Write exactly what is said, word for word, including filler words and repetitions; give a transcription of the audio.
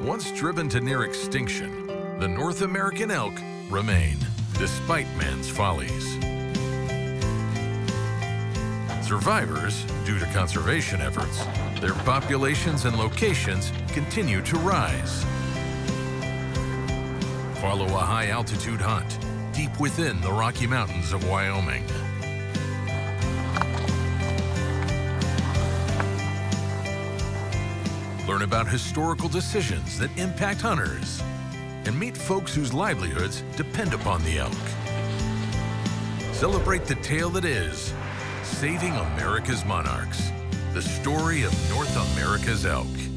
Once driven to near extinction, the North American elk remain, despite man's follies. Survivors, due to conservation efforts, their populations and locations continue to rise. Follow a high-altitude hunt deep within the Rocky Mountains of Wyoming. Learn about historical decisions that impact hunters, and meet folks whose livelihoods depend upon the elk. Celebrate the tale that is Saving America's Monarchs, the story of North America's elk.